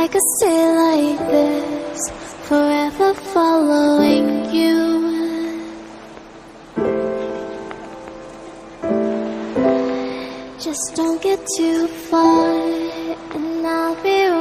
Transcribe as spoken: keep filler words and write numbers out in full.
I could stay like this, forever following you. Just don't get too far, and I'll be